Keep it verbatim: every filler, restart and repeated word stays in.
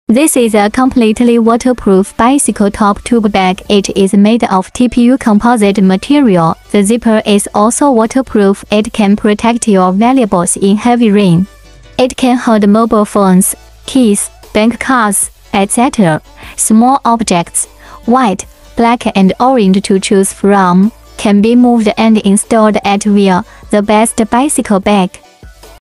This is a completely waterproof bicycle top tube bag. It is made of T P U composite material. The zipper is also waterproof. It can protect your valuables in heavy rain. It can hold mobile phones, keys, bank cards, et cetera. Small objects, white, black and orange to choose from, can be moved and installed at will. The best bicycle bag.